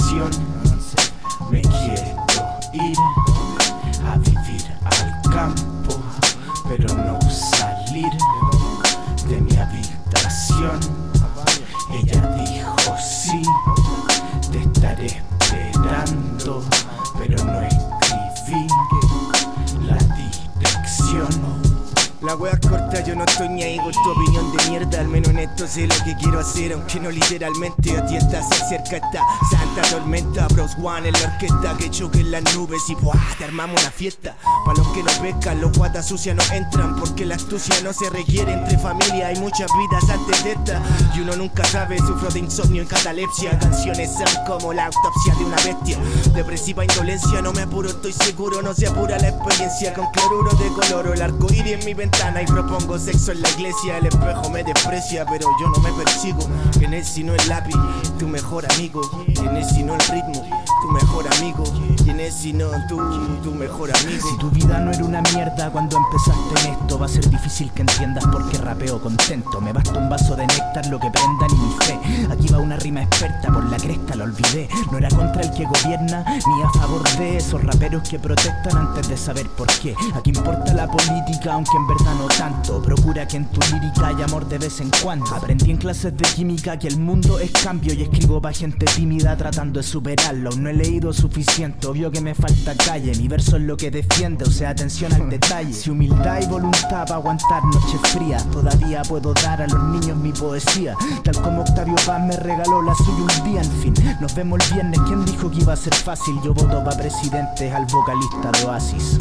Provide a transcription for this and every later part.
limitación. Me quiero ir a vivir al campo, pero no salir de mi habitación. Ella dijo sí, te estaré esperando, pero no escribí la dirección. La wea es corta, yo no estoy ni ahí con tu opinión de mierda. Al menos en esto sé lo que quiero hacer, aunque no literalmente. A ti está, se acerca esta santa tormenta. Bros One en la orquesta, que choquen las nubes y ¡buah! Te armamos una fiesta. Pa' los que no pescan, los guatas sucias no entran, porque la astucia no se requiere. Entre familia hay muchas vidas antes de esta, y uno nunca sabe, sufro de insomnio y catalepsia. Canciones son como la autopsia de una bestia. Depresiva indolencia, no me apuro, estoy seguro. No se apura la experiencia con cloruro de coloro. El arco iris en mi ventana y propongo sexo en la iglesia. El espejo me desprecia, pero yo no me persigo. ¿Quién es si no el lápiz? Tu mejor amigo. ¿Quién es si no el ritmo? Tu mejor amigo. ¿Quién es si no tu mejor amigo? Si tu vida no era una mierda cuando empezaste en esto, va a ser difícil que entiendas por qué rapeo contento. Me basta un vaso de néctar, lo que prenda ni mi fe. Aquí va una rima experta, por la cresta la olvidé. No era contra el que gobierna, ni a favor de esos raperos que protestan antes de saber por qué. Aquí importa la política, aunque en verdad no tanto. Procura que en tu lírica haya amor de vez en cuando. Aprendí en clases de química que el mundo es cambio, y escribo pa' gente tímida tratando de superarlo. Aún no he leído suficiente, obvio que me falta calle. Mi verso es lo que defiende, o sea, atención al detalle. Si humildad y voluntad pa' aguantar noches frías, todavía puedo dar a los niños mi poesía, tal como Octavio Paz me regaló la suya un día. En fin, nos vemos el viernes. ¿Quién dijo que iba a ser fácil? Yo voto pa' presidente al vocalista de Oasis.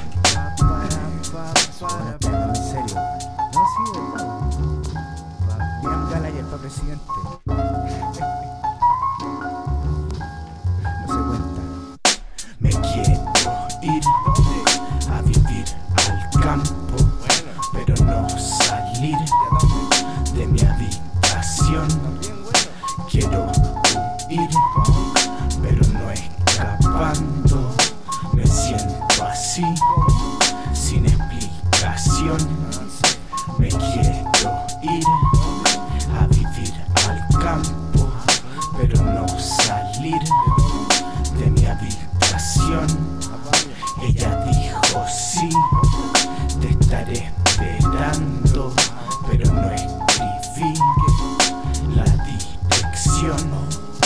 En serio. No, sí, verdad. Liam Gallagher pa' presidente. No se cuenta. Me quiero ir a vivir al campo, pero no salir de mi habitación. Quiero huir, pero no escapando. Me siento así, sin explicación. Me quiero ir a vivir al campo, pero no salir de mi habitación. Ella dijo sí, te estaré esperando, pero no escribí la dirección.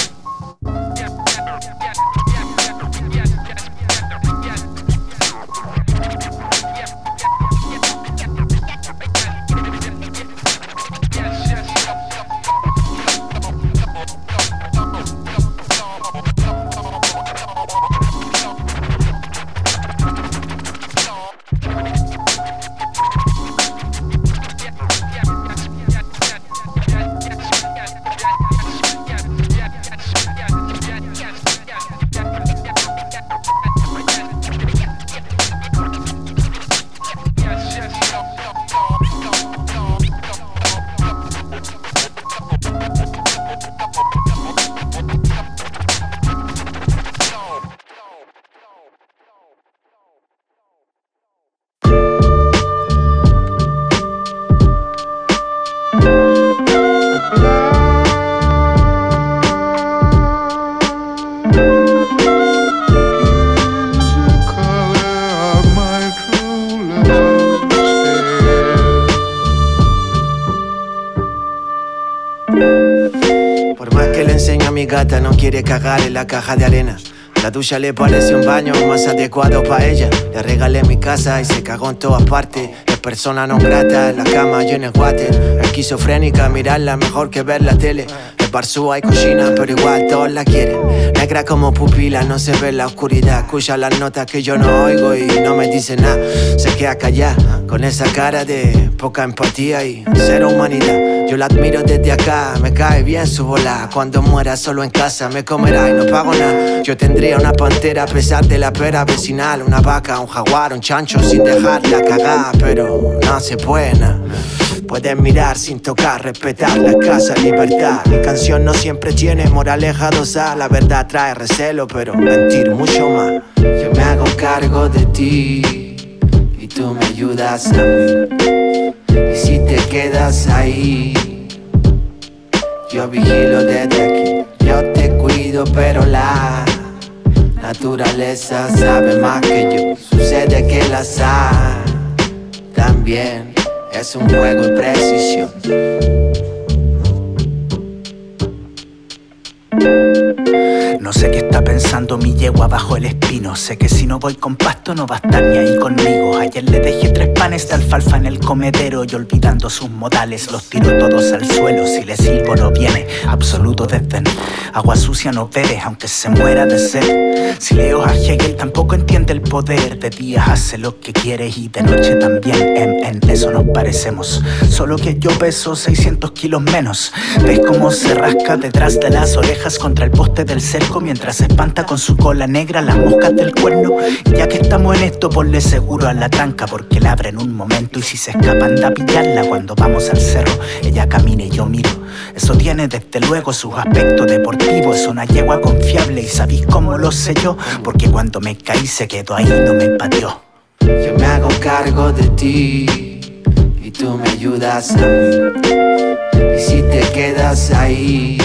Por más que le enseño a mi gata, no quiere cagar en la caja de arena. La ducha le parece un baño más adecuado para ella. Le regalé mi casa y se cagó en todas partes. Es persona no grata, en la cama yo en el water. Esquizofrénica, mirarla mejor que ver la tele. El barzú hay cocina, pero igual todos la quieren. Negra como pupila, no se ve en la oscuridad. Escucha las notas que yo no oigo y no me dice nada. Se queda callada, con esa cara de poca empatía y cero humanidad. Yo la admiro desde acá, me cae bien su bola. Cuando muera solo en casa me comerá y no pago nada. Yo tendría una pantera a pesar de la pera vecinal. Una vaca, un jaguar, un chancho sin dejarla cagar. Pero no se puede nada. Puedes mirar sin tocar, respetar la escasa libertad. Mi canción no siempre tiene moraleja dosada. La verdad trae recelo, pero mentir mucho más. Yo me hago cargo de ti y tú me ayudas a mí. Y si te quedas ahí, Yo vigilo desde aquí, yo te cuido, pero la naturaleza sabe más que yo. Sucede que el azar también es un juego de precisión. No sé qué está pensando mi yegua bajo el espino. Sé que si no voy con pasto no va a estar ni ahí conmigo. Ayer le dejé 3 panes de alfalfa en el comedero y olvidando sus modales los tiro todos al suelo. Si le silbo no viene, absoluto desdén. Agua sucia no bebe aunque se muera de sed. Si leo a Hegel tampoco entiende el poder. De día hace lo que quiere y de noche también. En eso nos parecemos, solo que yo peso 600 kilos menos. ¿Ves cómo se rasca detrás de las orejas contra el poste del cerco mientras espanta con su cola negra las moscas del cuerno? Y ya que estamos en esto, ponle seguro a la tranca porque la abre en un momento y si se escapa anda a pillarla. Cuando vamos al cerro ella camina y yo miro. Eso tiene desde luego sus aspectos deportivos. Es una yegua confiable y ¿sabéis cómo lo sé yo? Porque cuando me caí se quedó ahí, no me pateó. Yo me hago cargo de ti y tú me ayudas a mí. Y si te quedas ahí,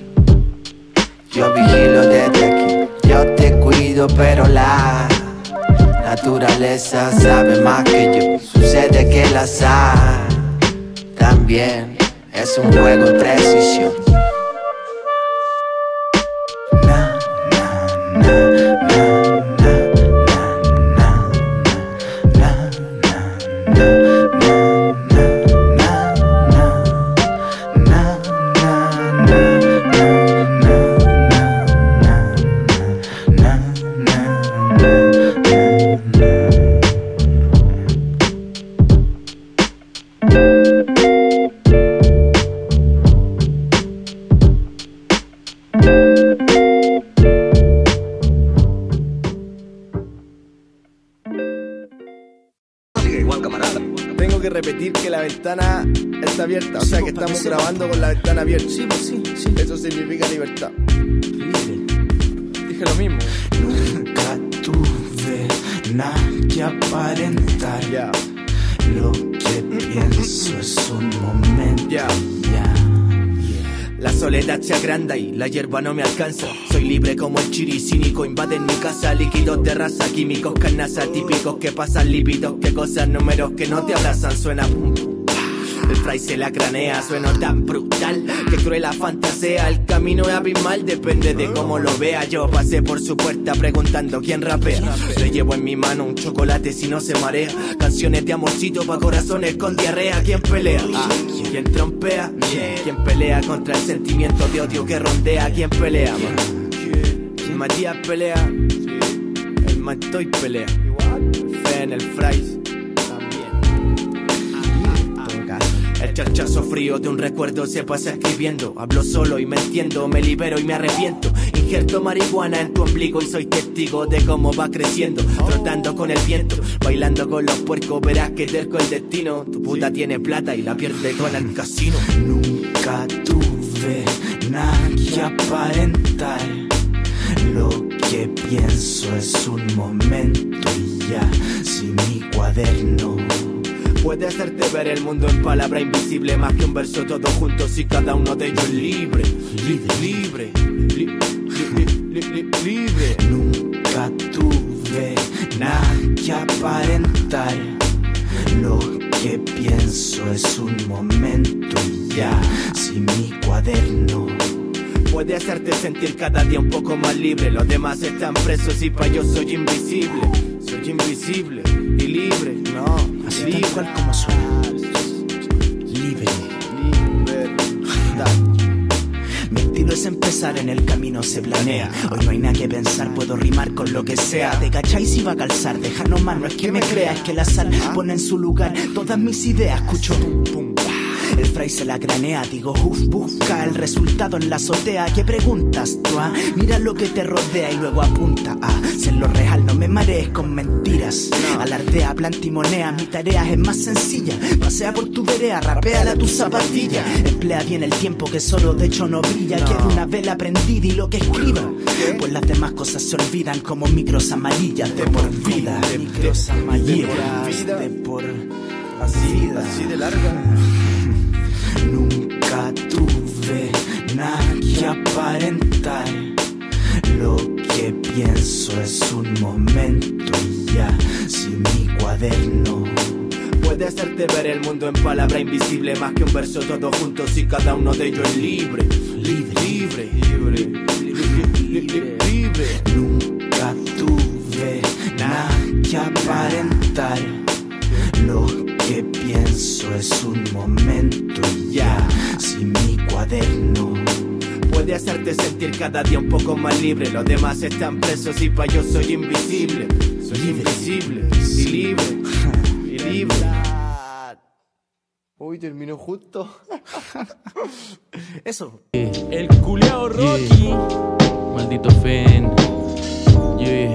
yo vigilo desde aquí, yo te cuido, pero la naturaleza sabe más que yo. Sucede que el azar también es un juego de precisión. Tengo que repetir que la ventana está abierta, o sea que estamos grabando con la ventana abierta. Sí. Eso significa libertad. Libre. Dije lo mismo. Nunca tuve nada que aparentar. Ya. Lo que pienso es un momento. Ya. Ya. La soledad se agranda y la hierba no me alcanza. Soy libre como el chiri cínico, invaden mi casa. Líquidos de raza, químicos, carnaza, típicos que pasan lípidos, que cosas, números que no te abrazan. Suena pum pum. El fray se la cranea, suena tan brutal que cruel la fantasea. El camino es abismal, depende de cómo lo vea. Yo pasé por su puerta preguntando quién rapea. Le llevo en mi mano un chocolate si no se marea. Canciones de amorcito pa' corazones con diarrea. ¿Quién pelea? ¿Quién trompea? ¿Quién pelea contra el sentimiento de odio que rondea? ¿Quién pelea? El Matías pelea, el Mantoy pelea, el Fen, el Fray. El chachazo frío de un recuerdo se pasa escribiendo. Hablo solo y me entiendo, me libero y me arrepiento. Injerto marihuana en tu ombligo y soy testigo de cómo va creciendo. Trotando con el viento, bailando con los puercos, verás que terco el destino. Tu puta tiene plata y la pierde con el casino. Nunca tuve nada que aparentar. Lo que pienso es un momento y ya, sin mi cuaderno. Puede hacerte ver el mundo en palabra invisible, más que un verso todos juntos y cada uno de ellos libre. Libre. Nunca tuve nada que aparentar. Lo que pienso es un momento y ya, sin mi cuaderno. Puede hacerte sentir cada día un poco más libre. Los demás están presos y pa' yo soy invisible. Soy invisible y libre, no. Así tal cual como suena. Libre. Mi estilo es empezar, en el camino se planea. Hoy no hay nada que pensar, puedo rimar con lo que sea. ¿Te cachai si va a calzar? Deja nomás, no es que me creas, es que la sal pone en su lugar todas mis ideas. Escucho pum. El fray se la cranea, digo busca el resultado en la azotea. ¿Qué preguntas tú? Mira lo que te rodea y luego apunta a ser lo real, no me marees con mentiras. Alardea, plantimonea, mi tarea es más sencilla. Pasea por tu vereda, rapéala tu zapatilla. Emplea bien el tiempo que solo de hecho no brilla. Queda una vela prendida y lo que escriba, pues las demás cosas se olvidan como micros amarillas de por vida. Micros amarillas de por así de larga. Nunca tuve nada que aparentar. Lo que pienso es un momento y ya, sin mi cuaderno. Puede hacerte ver el mundo en palabra invisible, más que un verso todos juntos y cada uno de ellos es libre. Libre. Nunca tuve nada que aparentar. Lo que pienso es un momento y ya, sin mi cuaderno. Puede hacerte sentir cada día un poco más libre. Los demás están presos y pa' yo soy invisible. Soy invisible y libre. Uy, terminó justo. Eso. El culeado Rocky. Maldito Fen. Yeah.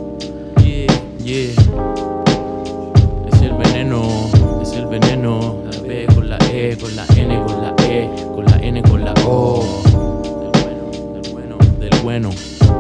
Es el veneno. La B con la E, con la N, con la E, con la N, con la O. Del bueno.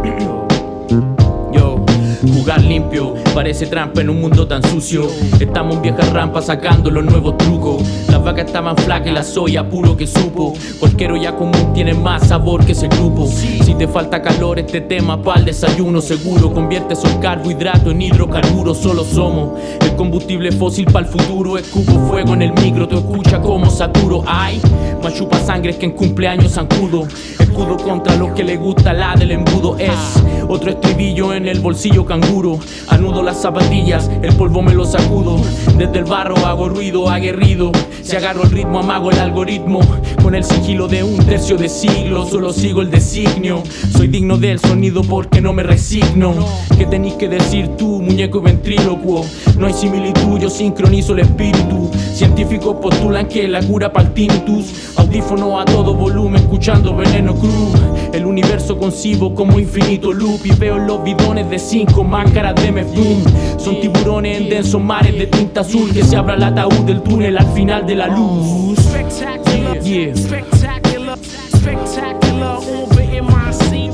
Yo, jugar limpio, parece trampa en un mundo tan sucio. Estamos en viejas rampas sacando los nuevos trucos. Las vacas estaban flacas y la soya puro que supo. Cualquier olla común tiene más sabor que ese grupo. Si te falta calor, este tema pa'l desayuno seguro. Convierte esos carbohidratos en hidrocarburos. Solo somos el combustible fósil pa'l futuro. Escupo fuego en el micro, tú escucha como saturo. Ay, más chupa sangre que en cumpleaños zancudo. Escudo contra los que le gusta la del embudo. Es otro estribillo en el bolsillo canguro. Anudo las zapatillas, el polvo me lo sacudo. Desde el barro hago ruido aguerrido. Si agarro el ritmo amago el algoritmo. Con el sigilo de un tercio de siglo solo sigo el designio. Soy digno del sonido porque no me resigno. ¿Qué tenés que decir tú, muñeco y ventrílocuo? No hay similitud, yo sincronizo el espíritu. Científicos postulan que la cura pa'l tinnitus. Audífono a todo volumen escuchando Veneno Cruz. El universo concibo como infinito loop. Y veo los bidones de 5 máscaras de Mefdoom. Son tiburones en densos mares de tinta azul. Que se abra el ataúd del túnel al final de la luz. Spectacular, Yeah. spectacular, spectacular, over in my seat.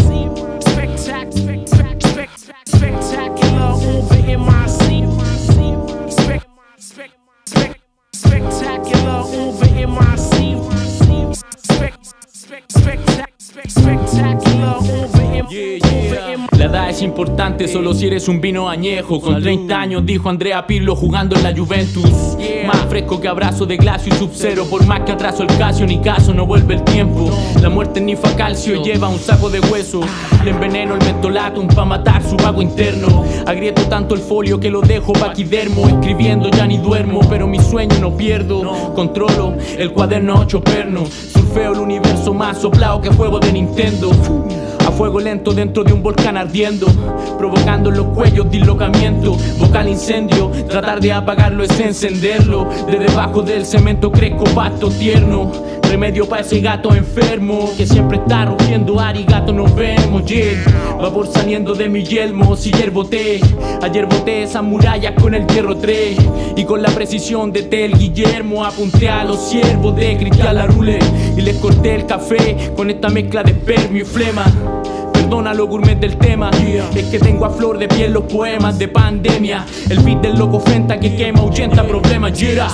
Spectacular, over in my seat. Spectacular, over in my seat. Spectacular, over in La edad es importante solo si eres un vino añejo. Con 30 años dijo Andrea Pirlo jugando en la Juventus. Más fresco que abrazo de glacio y sub-zero. Por más que atraso el Casio ni caso, no vuelve el tiempo. La muerte ni fa calcio lleva un saco de hueso. Le enveneno el mentolatum pa' matar su vago interno. Agrieto tanto el folio que lo dejo paquidermo. Escribiendo ya ni duermo, pero mi sueño no pierdo. Controlo el cuaderno 8 perno. Surfeo el universo más soplado que juego de Nintendo. A fuego lento dentro de un volcán ardiendo, provocando en los cuellos dislocamiento. Vocal incendio, tratar de apagarlo es encenderlo. De debajo del cemento crezco pasto tierno. Remedio para ese gato enfermo que siempre está rugiendo arigato, nos vemos, yeah. Vapor saliendo de mi yelmo, si ayer boté esas murallas con el hierro 3. Y con la precisión de Tel Guillermo apunté a los siervos de Cristian Larule. Y les corté el café con esta mezcla de espermio y flema. Perdona los gourmet del tema, es que tengo a flor de piel los poemas de pandemia. El beat del loco Fenta que quema ahuyenta problemas, yeah.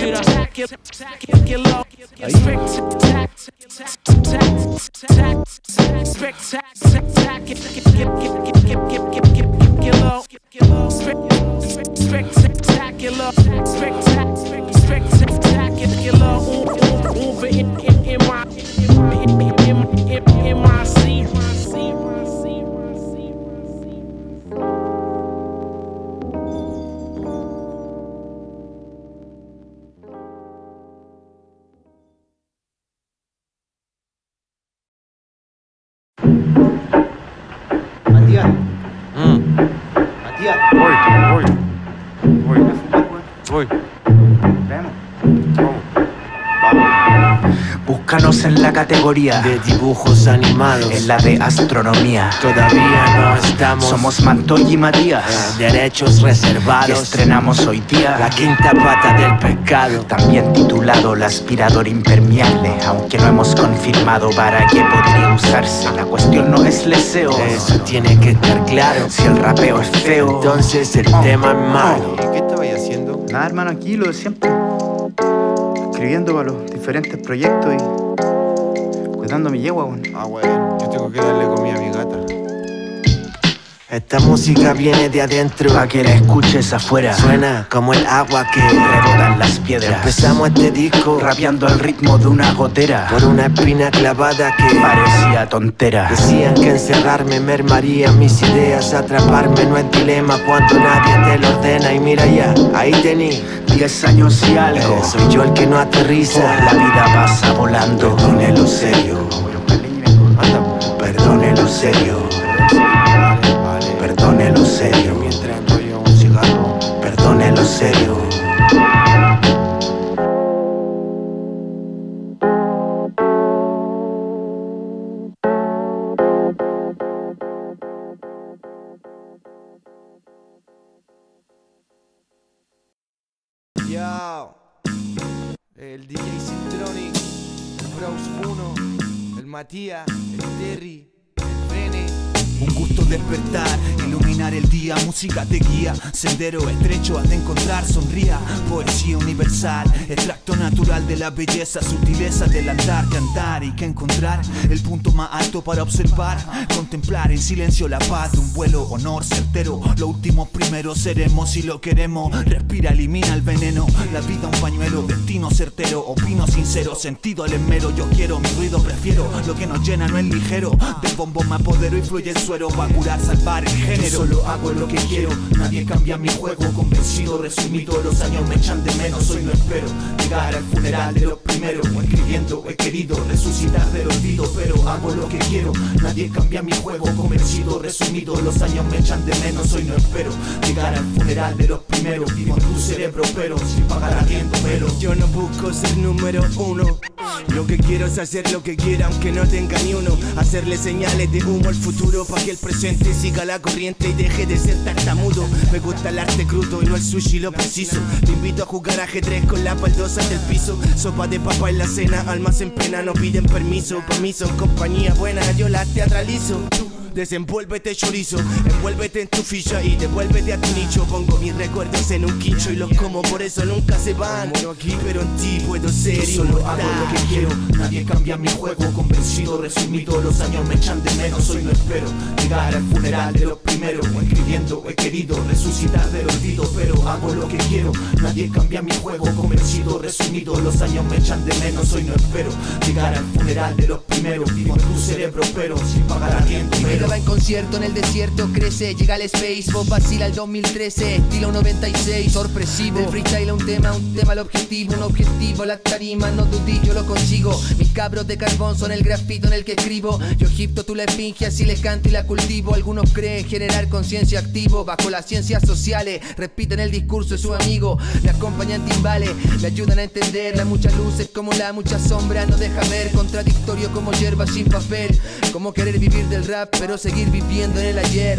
Matías. Matías. Voy. Veamos. Búscanos en la categoría de dibujos animados, en la de astronomía. todavía no estamos. Somos Mantoy y Matías. Derechos Y reservados. estrenamos hoy día La quinta pata del pecado. también titulado el aspirador impermeable, aunque no hemos confirmado para qué podría usarse. La cuestión no es leseo, Eso tiene que estar claro. si el rapeo es feo. Entonces el tema es malo. ¿Y qué estabais haciendo? Nada, hermano, aquí lo de siempre. Escribiendo para los diferentes proyectos y Tratando a mi yegua, weón. Ah, bueno, yo tengo que darle comida a mi gata. Esta música viene de adentro, Pa' que la escuches afuera. suena como el agua que Rebotan las piedras. Empezamos este disco Rapeando al ritmo de una gotera. por una espina clavada que Parecía tontera. decían que encerrarme mermaría mis ideas. Atraparme no es dilema cuando nadie te lo ordena. Y mira ya, ahí tení 10 años y algo. soy yo el que no aterriza. La vida pasa volando. Perdone lo serio, perdone lo serio, perdone lo serio, Mientras enrollo un cigarro. perdone lo serio. Yo, el DJ Cintronic, el Bros 1, el Matías, el Terry, el Bene. Un gusto despertar, iluminar el día, música te guía, sendero estrecho has de encontrar, sonría, poesía universal, extracto natural de la belleza, sutileza del andar, cantar y que encontrar el punto más alto para observar, contemplar en silencio la paz de un vuelo, honor certero, lo último primero seremos si lo queremos, respira, elimina el veneno, la vida un pañuelo, destino certero, opino sincero, sentido al esmero, yo quiero, mi ruido prefiero, lo que nos llena no es ligero, del bombo me apodero y fluye el suero, va a curar, salvar el género. Yo solo hago lo que quiero, nadie cambia mi juego, convencido, resumido, los años me echan de menos, hoy no espero llegar al funeral de los primeros, escribiendo he querido resucitar del olvido, pero hago lo que quiero, nadie cambia mi juego, convencido, resumido, los años me echan de menos, hoy no espero llegar al funeral de los primeros, vivo en tu cerebro pero sin pagar arriendo, pero Yo no busco ser número uno, lo que quiero es hacer lo que quiera aunque no tenga ni uno, hacerle señales de humo al futuro pa' que el presente siga la corriente y deje de ser tartamudo. Me gusta el arte crudo y no el sushi lo preciso. Te invito a jugar ajedrez con las baldosas del piso, sopa de papa en la cena, almas en pena no piden permiso. Por mí son compañía buena, yo las teatralizo. Desenvuélvete chorizo, envuélvete en tu ficha y devuélvete a tu nicho. Pongo mis recuerdos en un quincho y los como, por eso nunca se van. Pero en ti puedo ser yo solo hago lo que quiero, nadie cambia mi juego, convencido, resumido, los años me echan de menos, hoy no espero llegar al funeral de los primeros, escribiendo he querido resucitar del olvido, pero hago lo que quiero, nadie cambia mi juego, convencido, resumido, los años me echan de menos, hoy no espero llegar al funeral de los primeros, vivo en tu cerebro pero sin pagar arriendo, Pero va en concierto en el desierto, crece, llega al space, vos vacila el 2013, estilo 96, sorpresivo. Del freestyle a un tema el objetivo, un objetivo, la tarima, no dudí, yo lo consigo. Mis cabros de carbón son el grafito en el que escribo. Yo Egipto, tú la esfinge, así le canto y la cultivo. Algunos creen generar conciencia activo, bajo las ciencias sociales, repiten el discurso de su amigo. Me acompañan timbales, me ayudan a entender las muchas luces como la mucha sombra, no deja ver, contradictorio como hierba sin papel, como querer vivir del rap, pero seguir viviendo en el ayer.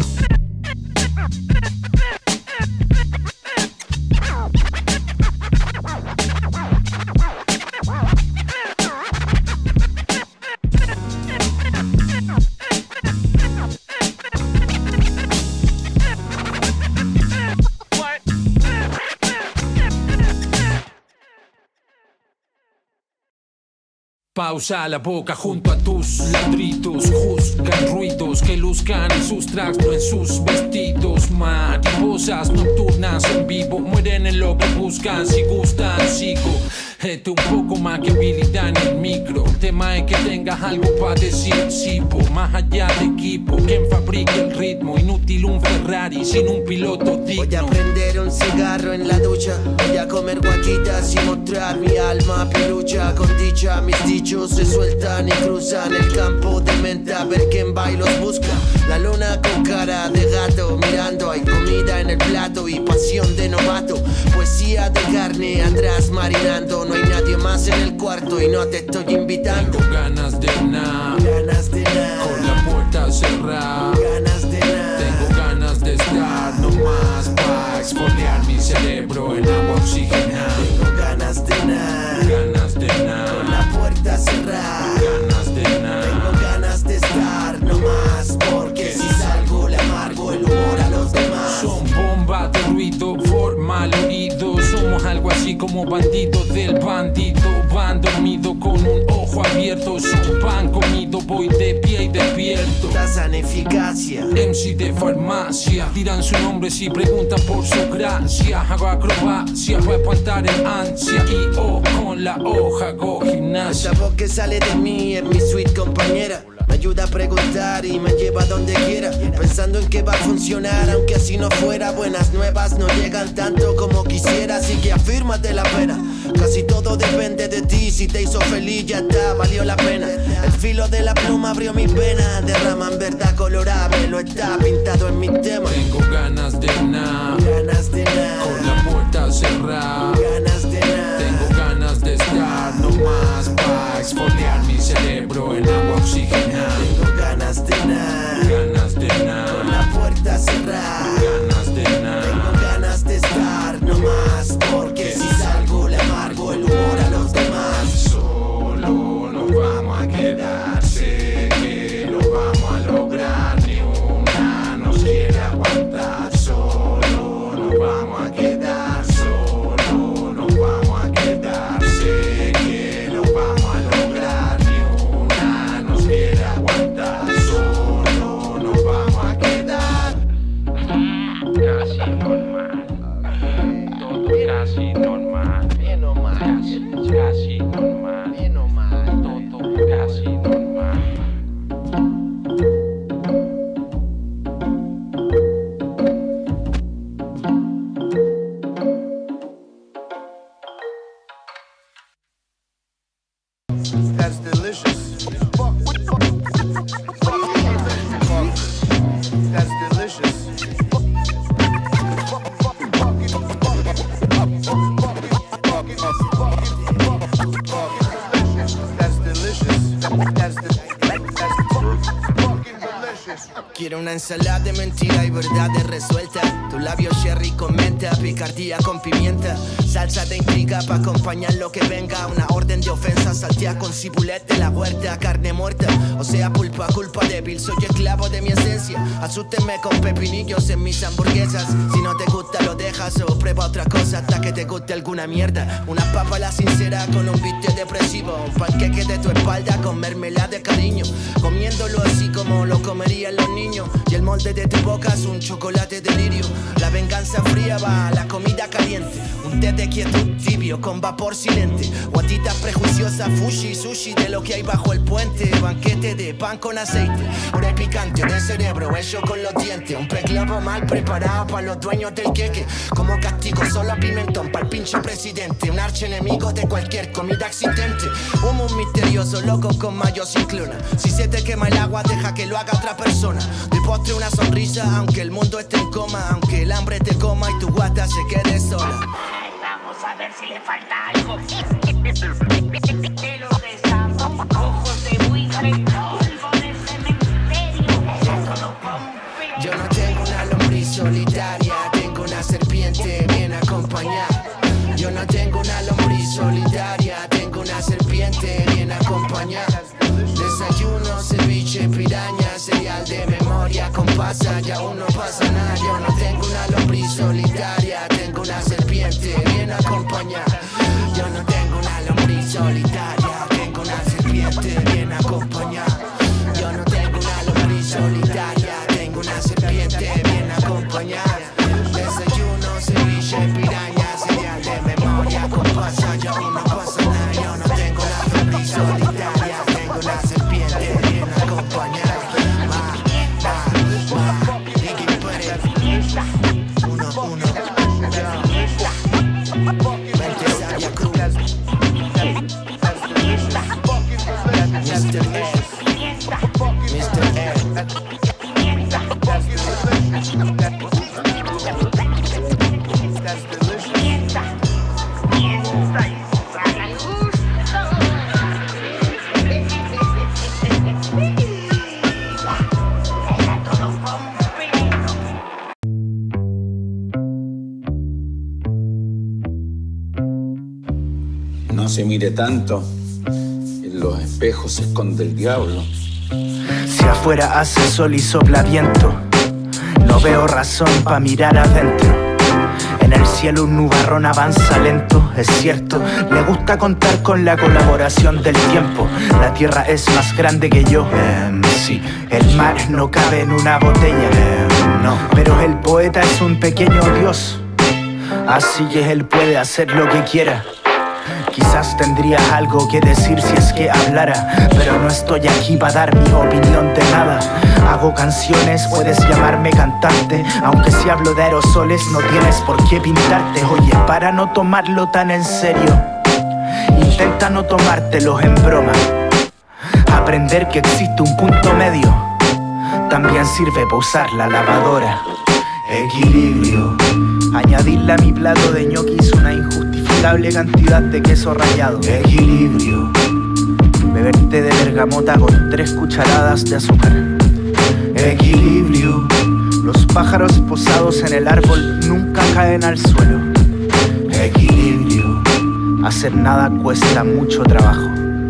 Pausa la boca junto a tus ladridos, juzgan ruidos que luzcan en sus tracks, no en sus vestidos. Mariposas nocturnas en vivo mueren en lo que buscan, si gustan sigo. Un poco más que habilidad en el micro. Tema es que tengas algo para decir, Sipo. Más allá de equipo, quien fabrique el ritmo. Inútil un Ferrari sin un piloto digno. Voy a prender un cigarro en la ducha, voy a comer guaquitas y mostrar mi alma pilucha. Con dicha mis dichos se sueltan y cruzan el campo de menta, a ver quién va y los busca. La luna con cara de gato mirando, hay comida en el plato y pasión de novato. Poesía de carne atrás marinando, no hay nadie más en el cuarto y no te estoy invitando. Tengo ganas de nada, con la puerta cerrada. Ganas de nada, tengo ganas de estar nomás para exfoliar mi cerebro en agua oxigenada. tengo ganas de nada, con la puerta cerrada. ganas de nada. Tengo ganas de estar nomás, porque si salgo le amargo el humor a los demás. Son bombas de ruido, formal oído. Somos algo así como bandido del bandido. Van dormido con un ojo abierto, su pan comido, voy de pie y despierto. Tasa en eficacia, MC de farmacia, dirán su nombre si preguntan por su gracia. Hago acrobacia para espantar el ansia y con la hoja hago gimnasia. esa voz que sale de mí es mi sweet compañera. Me ayuda a preguntar y me lleva a donde quiera, pensando en que va a funcionar, aunque así no fuera. Buenas nuevas no llegan tanto como quisiera, así que afírmate la pena. Casi todo depende de ti, si te hizo feliz ya está, valió la pena. El filo de la pluma abrió mis venas, derraman verdad colorable, lo está pintado en mi tema. Tengo ganas de nada, con la puerta cerrada, ganas de nada. tengo ganas de estar nomás para exfoliar mi cerebro en agua oxigenada. Tengo ganas de nada, con la puerta cerrada, ganas de nada. tengo ganas de estar nomás, porque si salgo le amargo el humor a los demás. Solo nos vamos a quedar, sé que lo vamos a lograr, ni una nos quiere aguantar. Solo nos vamos a quedar, solo nos vamos a quedar, sé que lo vamos a lograr, ni una nos quiere aguantar. Solo nos vamos a quedar. Casi normal, todo casi normal, Bien o mal, casi normal, bien o mal. todo casi normal. That's delicious. That's delicious. That's delicious. That's fucking delicious. Quiero una ensalada de mentira y verdades resueltas. Tu labio cherry con menta, picardía con pimienta, salsa de intriga pa' acompañar lo que venga. Una orden de ofensa, saltea con cibulet de la huerta. Carne muerta, o sea pulpa, culpa débil. Soy esclavo de mi esencia, asústenme con pepinillos en mis hamburguesas. Si no te gusta lo dejas o prueba otra cosa hasta que te guste alguna mierda. Una papa a la sincera con un beat depresivo, un panqueque de tu espalda con mermelada de cariño, comiéndolo así como lo comerían los niños. Y el molde de tu boca es un chocolate delirio. La venganza fría va a la comida caliente, un té de quietud tibio con vapor silente. Guatitas prejuiciosas, fushi, sushi de lo que hay bajo el puente. Banquete de pan con aceite, puré picante de cerebro hecho con los dientes. Un preclavo mal preparado para los dueños del queque, como castigo solo a pimentón para el pinche presidente. Un archienemigo de cualquier comida existente. Humo misterioso, loco con mayo sin clona. Si se te quema el agua deja que lo haga otra persona. De postre una sonrisa aunque el mundo esté en coma, aunque el hambre te coma y tu guata se quede sola. Vamos a ver si le falta algo. Pelo de sapo, ojos de buitre, polvo de cementerio. Yo no tengo una lombriz solitaria, tengo una serpiente bien acompañada. Yo no tengo una lombriz solitaria, tengo una serpiente bien acompañada. Desayuno, ceviche, piraña, cereal de memoria con pasa, ya aún no pasa nada. Yo no tengo una lombriz solitaria, tengo una serpiente bien acompañada. Yo no tengo una lombriz solitaria, tengo una serpiente bien acompañada. Yo no tengo una lombriz solitaria, tengo una serpiente bien acompañada. Desayuno, ceviche, piraña, cereal de memoria con pasa, ya aún no pasa nada. Yo no tengo una lombriz solitaria, tengo una serpiente bien acompañada. Ricky Pérez, uno, Vente Sabia Cruz, Mr. No se mire tanto, en los espejos se esconde el diablo. Si afuera hace sol y sopla viento, no veo razón pa' mirar adentro. En En el cielo un nubarrón avanza lento, es cierto. Le gusta contar con la colaboración del tiempo. La tierra es más grande que yo. Sí, el mar no cabe en una botella. No, pero el poeta es un pequeño dios, así que él puede hacer lo que quiera. Quizás tendría algo que decir si es que hablara, pero no estoy aquí para dar mi opinión de nada. Hago canciones, puedes llamarme cantante, aunque si hablo de aerosoles no tienes por qué pintarte. Oye, para no tomarlo tan en serio, intenta no tomártelo en broma. Aprender que existe un punto medio también sirve para usar la lavadora. Equilibrio. Añadirle a mi plato de ñoquis una injustificable cantidad de queso rallado. Equilibrio. Beber té de bergamota con 3 cucharadas de azúcar. Equilibrio. Los pájaros posados en el árbol nunca caen al suelo. Equilibrio. Hacer nada cuesta mucho trabajo.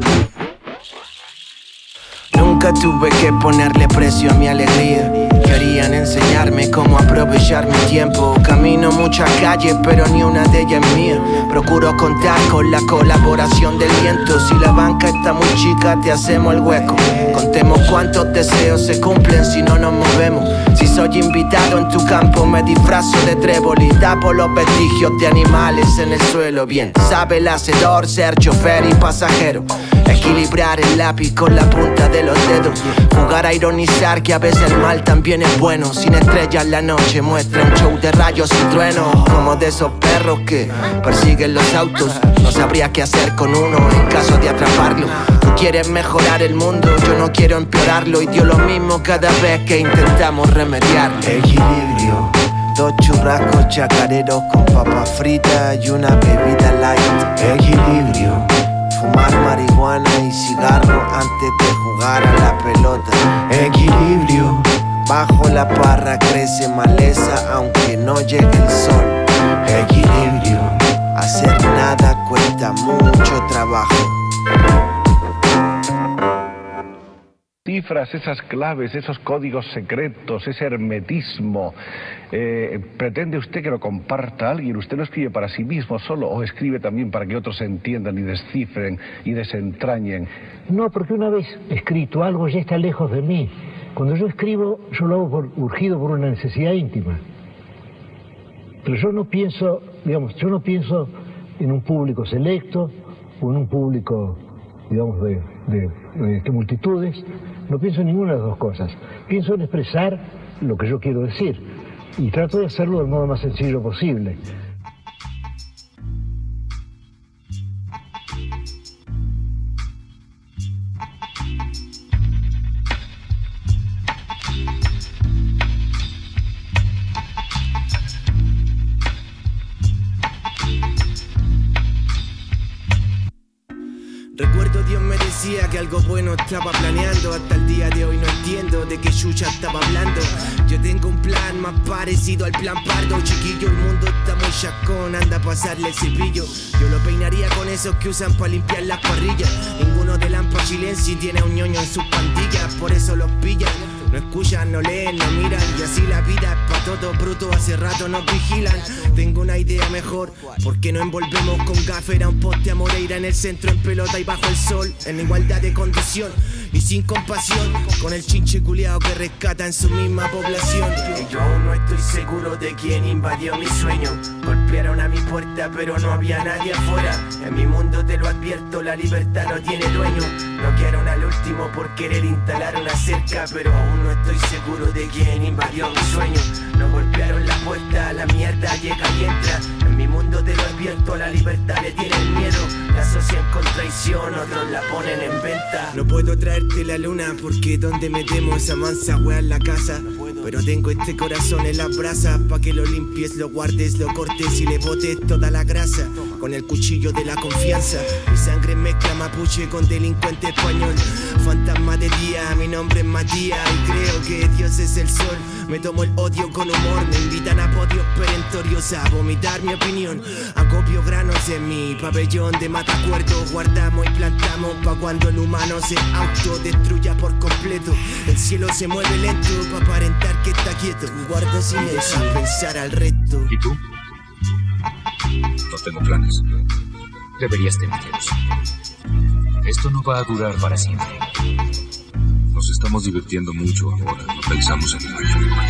Nunca tuve que ponerle precio a mi alegría. Querían enseñarme cómo aprovechar mi tiempo. Camino muchas calles, pero ni una de ellas es mía. Procuro contar con la colaboración del viento. Si la banca está muy chica, te hacemos el hueco. Contemos cuántos deseos se cumplen si no nos movemos. Si soy invitado en tu campo, me disfrazo de trébol y tapo los vestigios de animales en el suelo. Bien, sabe el hacedor ser chofer y pasajero. Equilibrar el lápiz con la punta de los dedos. Jugar a ironizar que a veces el mal también es bueno. Sin estrellas la noche muestra un show de rayos y truenos. Como de esos perros que persiguen los autos. No sabría qué hacer con uno en caso de atraparlo. Tú quieres mejorar el mundo, yo no quiero empeorarlo. Y dio lo mismo cada vez que intentamos remediarlo. Equilibrio. 2 churrascos chacareros con papas fritas y una bebida light. Equilibrio. Fumar marihuana y cigarro antes de jugar a la pelota. Equilibrio. Bajo la parra crece maleza aunque no llegue el sol. Equilibrio. Hacer nada cuesta mucho trabajo. Cifras, esas claves, esos códigos secretos, ese hermetismo, ¿pretende usted que lo comparta alguien? ¿Usted lo escribe para sí mismo solo o escribe también para que otros entiendan y descifren y desentrañen? No, porque una vez escrito algo ya está lejos de mí. Cuando yo escribo, yo lo hago urgido por una necesidad íntima. Pero yo no pienso, digamos, yo no pienso en un público selecto o en un público, digamos, de multitudes. No pienso en ninguna de las dos cosas. Pienso en expresar lo que yo quiero decir y trato de hacerlo del modo más sencillo posible. Recuerdo Dios me decía que algo bueno estaba planeando. Hasta el día de hoy no entiendo de qué chucha estaba hablando. Yo tengo un plan más parecido al plan pardo. Chiquillo, el mundo está muy chascón, anda a pasarle el cepillo. Yo lo peinaría con esos que usan para limpiar las parrillas. Ninguno de Lampa Chilensi tiene un ñoño en sus pandillas, por eso los pillan. No escuchan, no leen, no miran. Y así la vida es pa' todo bruto, hace rato nos vigilan. Tengo una idea mejor, ¿por qué no envolvemos con gafera un poste a Moreira en el centro en pelota y bajo el sol? En igualdad de condición y sin compasión, con el chinche culiao que rescata en su misma población. Y yo aún no estoy seguro de quién invadió mi sueño. Golpearon a mi puerta pero no había nadie afuera. En mi mundo te lo advierto, la libertad no tiene dueño. No quedaron al último por querer instalar una cerca, pero aún no estoy seguro de quién invadió mi sueño. No golpearon la puerta, la mierda llega y entra. En mi mundo te lo advierto, la libertad le tienen miedo. La asocian con traición, otros la ponen en venta. No puedo traerte la luna porque donde metemos esa mansa wea en la casa. Pero tengo este corazón en las brasas, pa' que lo limpies, lo guardes, lo cortes y le botes toda la grasa. Con el cuchillo de la confianza, mi sangre mezcla mapuche con delincuente español. Fantasma de día, mi nombre es Matías y creo que Dios es el sol. Me tomo el odio con humor, me invitan a podios perentorios a vomitar mi opinión. Acopio granos en mi pabellón de matacuerdos, guardamos y plantamos pa' cuando el humano se autodestruya por completo. El cielo se mueve lento pa' aparentar que está quieto. Guardo silencio sin pensar al resto. ¿Y tú? No tengo planes. Deberías tenerlos. Esto no va a durar para siempre. Nos estamos divirtiendo mucho ahora. No pensamos en el mañana.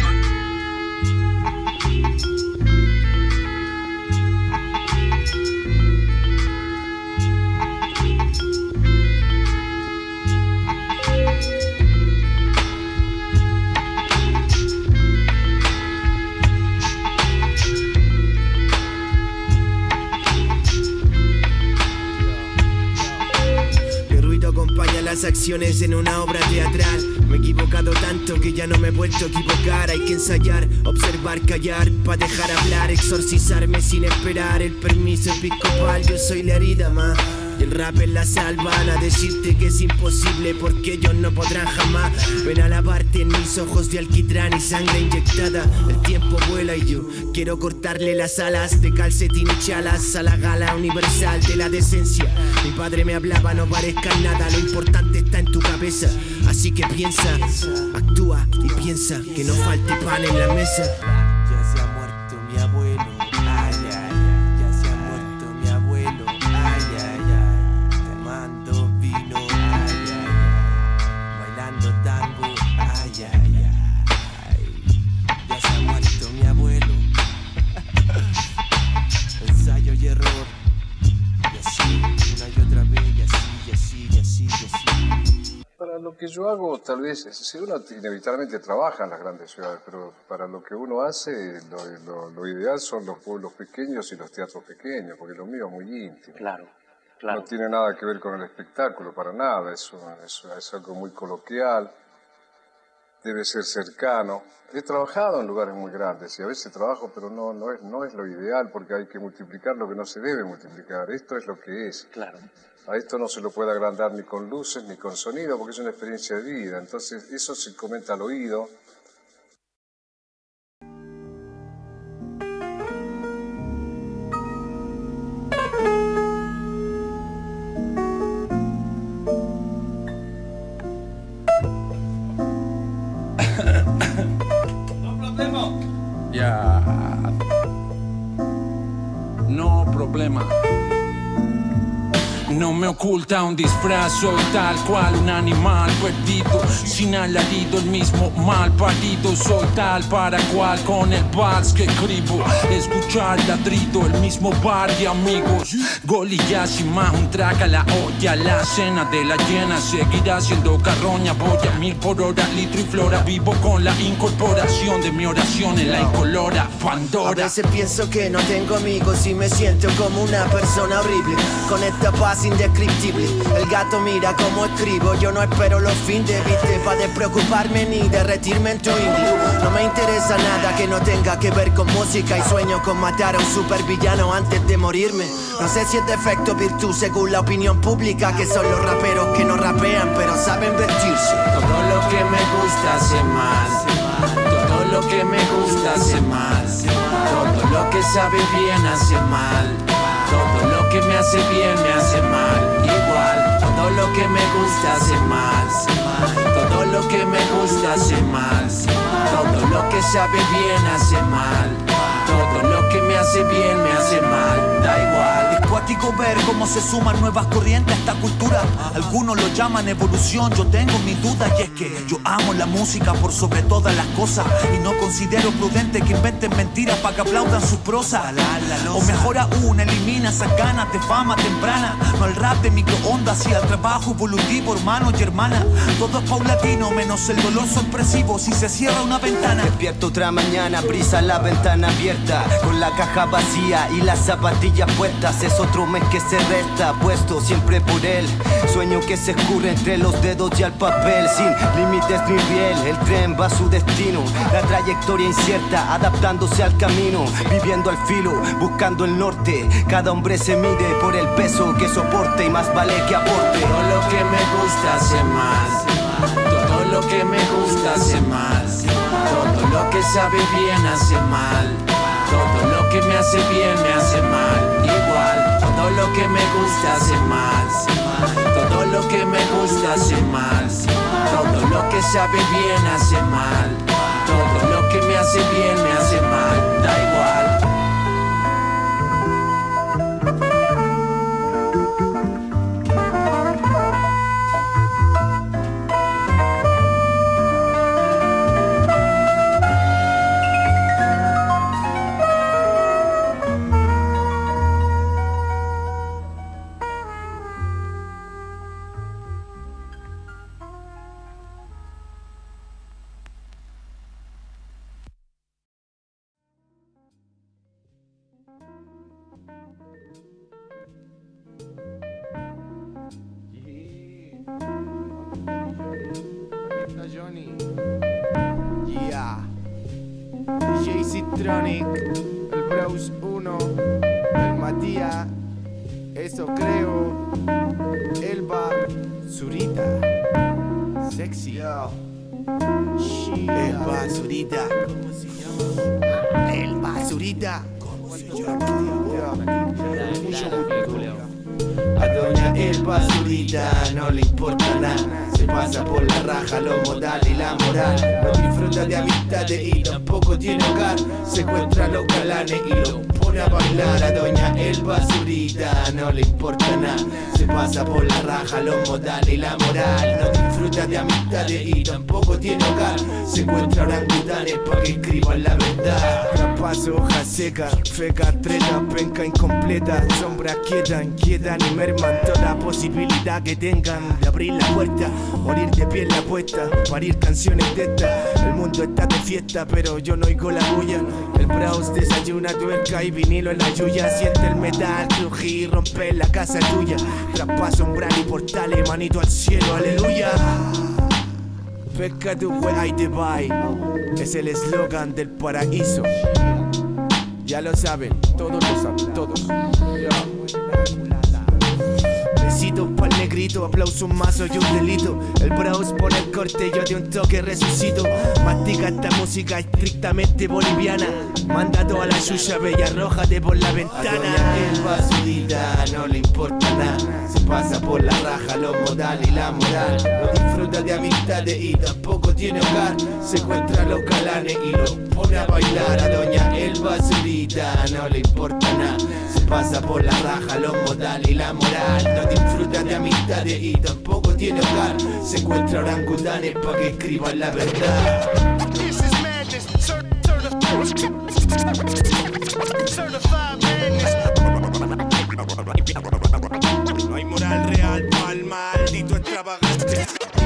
Las acciones en una obra teatral. Me he equivocado tanto que ya no me he vuelto a equivocar. Hay que ensayar, observar, callar, pa' dejar hablar, exorcizarme sin esperar el permiso episcopal. Yo soy la herida más y el rap es la sal. Van a decirte que es imposible porque ellos no podrán jamás. Ven a lavarte en mis ojos de alquitrán y sangre inyectada. El tiempo vuela y yo quiero cortarle las alas de calcetín y chalas a la gala universal de la decencia. Mi padre me hablaba, no parezca nada, lo importante está en tu cabeza. Así que piensa, actúa y piensa que no falte pan en la mesa. Ya se ha muerto mi abuelo, ay, ay, ay. Ya se ha muerto mi abuelo, ay, ay, ay. Tomando vino, ay, ay, ay. Bailando tango, ay, ay, ay. Ya se ha muerto mi abuelo. Ensayo y error. Y así, una y otra vez, y así, y así, y así, y así. Para lo que yo hago, tal vez, si uno inevitablemente trabaja en las grandes ciudades, pero para lo que uno hace, lo ideal son los pueblos pequeños y los teatros pequeños, porque lo mío es muy íntimo. Claro. No tiene nada que ver con el espectáculo, para nada, es algo muy coloquial, debe ser cercano. He trabajado en lugares muy grandes y a veces trabajo, pero no es lo ideal, porque hay que multiplicar lo que no se debe multiplicar. Esto es lo que es. Claro. A esto no se lo puede agrandar ni con luces ni con sonido, porque es una experiencia de vida. Entonces, eso se comenta al oído. Ya. No problema. No me oculta un disfraz, soy tal cual un animal perdido, sin alarido, el mismo mal parido. Soy tal para cual con el vals que escribo. Escuchar ladrido, el mismo bar de amigos. Gol y ya sin más, un track a la olla. La cena de la llena seguirá siendo carroña. Voy a 1000 por hora, litro y flora. Vivo con la incorporación de mi oración en la incolora Pandora. A veces pienso que no tengo amigos y me siento como una persona horrible, con esta paz indescriptible. El gato mira cómo escribo, yo no espero los fines de viste pa' despreocuparme ni derretirme en tu indie. No me interesa nada que no tenga que ver con música y sueño con matar a un supervillano antes de morirme. No sé si es defecto o virtud según la opinión pública, que son los raperos que no rapean pero saben vestirse. Todo lo que me gusta hace mal, todo lo que me gusta hace mal, todo lo que sabe bien hace mal, todo lo que me hace bien me hace mal. Igual, todo lo que me gusta hace mal, todo lo que me gusta hace mal, todo lo que sabe bien hace mal, todo lo que me hace bien me hace mal. Da igual. Es cuático ver cómo se suman nuevas corrientes a esta cultura. Algunos lo llaman evolución, yo tengo mis dudas. Y es que yo amo la música por sobre todas las cosas, y no considero prudente que inventen mentiras para que aplaudan su prosa. O mejor aún, elimina esas ganas de fama temprana. No al rap de microondas y al trabajo evolutivo, hermanos y hermanas. Todo es paulatino, menos el dolor sorpresivo si se cierra una ventana. Despierto otra mañana, brisa la ventana abierta, con la caja vacía y las zapatillas puestas. Es otro mes que se resta, puesto siempre por él. Sueño que se escurre entre los dedos y al papel, sin límites ni riel. El tren va a su destino, la trayectoria incierta, adaptándose al camino, viviendo al filo, buscando el norte. Cada hombre se mide por el peso que soporte y más vale que aporte. Todo lo que me gusta hace mal, todo lo que me gusta hace mal, todo lo que sabe bien hace mal, todo lo que me hace bien me hace mal. Igual, todo lo que me gusta hace mal, todo lo que me gusta hace mal, todo lo que sabe bien hace mal, todo lo que me hace bien me hace mal. Da igual. DJ Citronic, el Browse 1, el Matías, eso creo, Elba, Zurita, sexy, Elba, Zurita, ¿cómo se llama? Elba, Zurita, ¿cómo se llama? A doña Elba Zurita no le importa nada, se pasa por la raja los modales y la moral. No disfruta de amistades y tampoco tiene hogar, secuestra a los galanes y los pone a bailar. A doña Elba Zurita no le importa nada, se pasa por la raja los modales y la moral. No disfruta de amistades y tampoco tiene hogar, secuestra orangutanes pa' que escriban la verdad. Traspaso, hoja seca, feca, treta, penca incompleta, sombras quietas, inquietan y merman toda posibilidad que tengan de abrir la puerta, morir de pie en la puesta, parir canciones de estas. El mundo está de fiesta, pero yo no oigo la bulla. El Browse desayuna tuerca y vinilo en la yuya. Siente el metal crujir, rompe la casa tuya. Traspaso umbral y portales, manito al cielo, aleluya. Pesca tu hueá y te bye, es el eslogan del paraíso. Ya lo saben, todos lo saben, todos. Besitos pa'l negrito, aplauso, un mazo y un delito. El Browse pone el corte, yo de un toque resucito. Mastica esta música estrictamente boliviana. Manda toda la suya, bella, arrójate por la ventana. A doña Elba Zurita no le importa nada, se pasa por la raja los modales y la moral. No disfruta de amistades y tampoco tiene hogar, secuestra a los galanes y los pone a bailar. A doña Elba Zurita no le importa nada, se pasa por la raja los modales y la moral. No disfruta de amistades y tampoco tiene hogar, secuestra orangutanes pa' que escriban la verdad. No hay moral real pa'l maldito extravagante.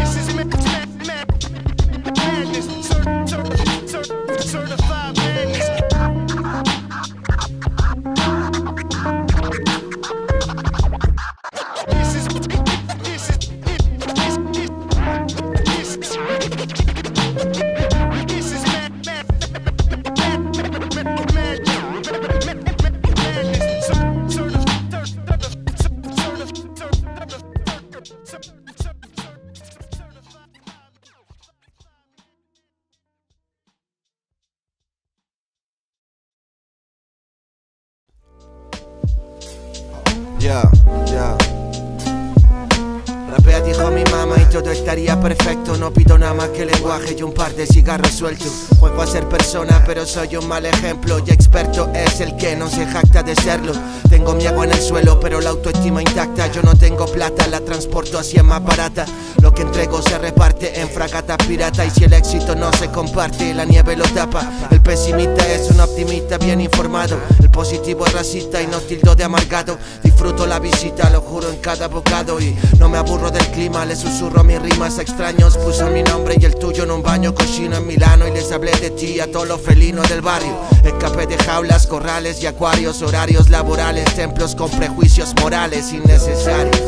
Rapea, dijo mi mamá, y todo estaría perfecto. No pido nada más que lenguaje y un par de cigarros sueltos. Juego a ser persona, pero soy un mal ejemplo. Y experto es el que no se jacta de serlo. Tengo mi agua en el suelo, pero la autoestima intacta. Yo no tengo plata, la transporto así es más barata. Lo que entrego se reparte en fragatas pirata. Y si el éxito no se comparte, la nieve lo tapa. El pesimista es un optimista bien informado. El positivo es racista y no tildo de amargado. Disfruto la visita, lo juro en cada bocado. Y no me aburro del clima, le susurro mis rimas a extraños. Puso mi nombre y el tuyo en un baño cochino en Milano. Y les hablé de ti a todos los felinos del barrio. Escapé de jaulas, corrales y acuarios. Horarios laborales, templos con prejuicios morales innecesarios.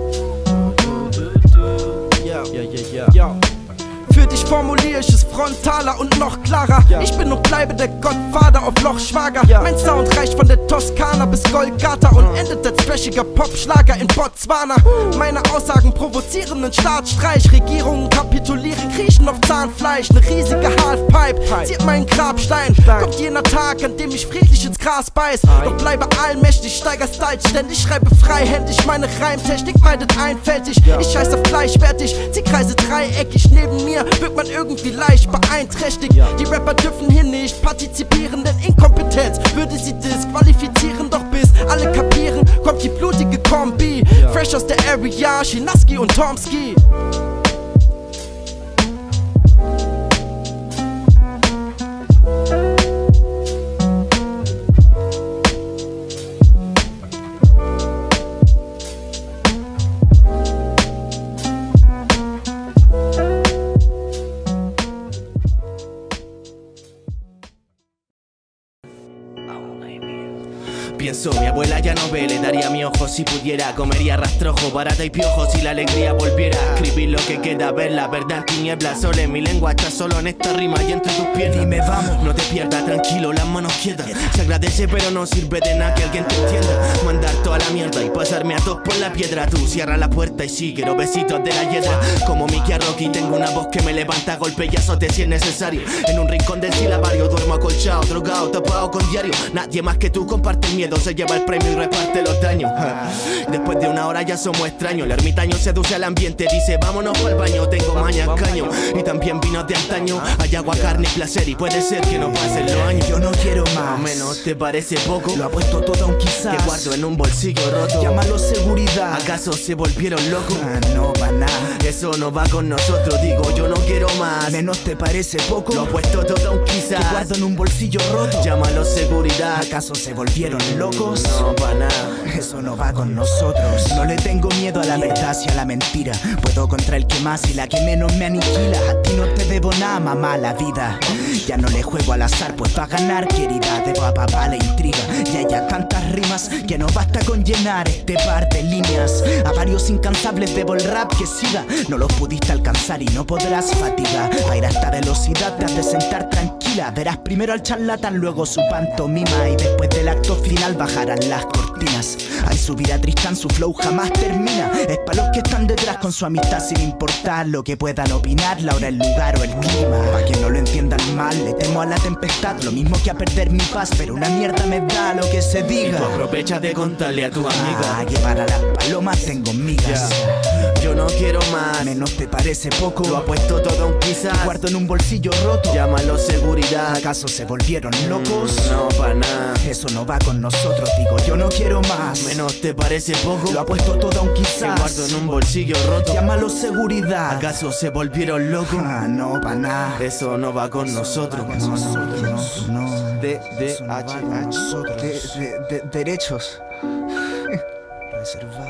Für dich formuliere ich es frontaler und noch klarer. Ich bin und bleibe der Gottvater auf Lochschwager. Mein Sound reicht von der Toskana bis Golgatha und endet als trashiger Popschlager in Botswana. Meine Aussagen provozieren einen Staatsstreich. Regierungen kapitulieren, kriechen auf Zahnfleisch. Eine riesige Halfpipe ziert meinen Grabstein. Kommt jener Tag, an dem ich friedlich ins Gras beiß. Doch bleibe allmächtig, steiger Style ständig. Schreibe freihändig, meine Reimtechnik meidet einfältig. Ich scheiß auf gleichwertig, zieh Kreise dreieckig. Neben mir wird man irgendwie leicht beeinträchtigt. Die Rapper dürfen hier nicht partizipieren, denn Inkompetenz würde sie disqualifizieren. Doch bis alle kapieren, kommt die blutige Kombi. Fresh aus der Area, Chinaski und Tomski. Pienso, mi abuela ya no ve, le daría mi ojo si pudiera. Comería rastrojo, barata y piojo si la alegría volviera. Escribir lo que queda, ver la verdad en tinieblas. Solo en mi lengua, está solo en esta rima y entre tus piernas. Dime, vamos. No te pierdas, tranquilo, las manos quietas. Se agradece pero no sirve de nada que alguien te entienda. Mandar toda la mierda y pasarme a todos por la piedra. Tú cierra la puerta y sí, quiero besitos de la hiedra. Como Mickey a Rocky, tengo una voz que me levanta a golpe y azote si es necesario. En un rincón del silabario, duermo acolchado, drogado, tapado con diario. Nadie más que tú comparte el miedo, se lleva el premio y reparte los daños. Después de una hora ya somos extraños. El ermitaño seduce al ambiente, dice vámonos pa'l baño. Tengo mañas, caño y también vinos de antaño. Hay agua, carne y placer y puede ser que no pasen los años. Yo no quiero más, más o menos, ¿te parece poco? Lo apuesto todo a un quizás que guardo en un bolsillo roto. Llámalo seguridad. ¿Acaso se volvieron locos? No va nada. Eso no va con nosotros, digo yo no quiero más. Menos te parece poco. Lo apuesto todo a un quizás que guardo en un bolsillo roto. Llámalo seguridad. ¿Acaso se volvieron locos? No va nada. Eso no va con nosotros. No le tengo miedo a la verdad y a la mentira. Puedo contra el que más y la que menos me aniquila. A ti no te debo nada, mamá, la vida. Ya no le juego al azar, pues va a ganar, querida. Debo a papá la intriga. Ya hay tantas rimas que no basta con llenar este par de líneas. A varios incansables debo el rap que siga. No los pudiste alcanzar y no podrás fatigar. A ir a esta velocidad te has de sentar tranquila. Verás primero al charlatán, luego su pantomima. Y después del acto final bajarán las cortinas. Ahí subirá Tristán, su flow jamás termina. Es pa' los que están detrás con su amistad sin importar lo que puedan opinar, la hora, el lugar o el clima. Pa' que no lo entiendan mal, le temo a la tempestad. Lo mismo que a perder mi paz, pero una mierda me da lo que se diga. Aprovecha de contarle a tu amiga. Que para las palomas tengo migas. Yo no quiero más. Menos te parece poco. Lo apuesto todo a un quizás. Que guardo en un bolsillo roto. Llámalo seguridad. ¿Acaso se volvieron locos? No pa' nada. Eso no va con nosotros, digo yo no quiero más. Menos te parece poco. Lo apuesto todo a un quizás. Que guardo en un bolsillo roto. Llámalo seguridad. ¿Acaso se volvieron locos? No pa' nada. Eso no va con nosotros. No. Derechos. Reservado.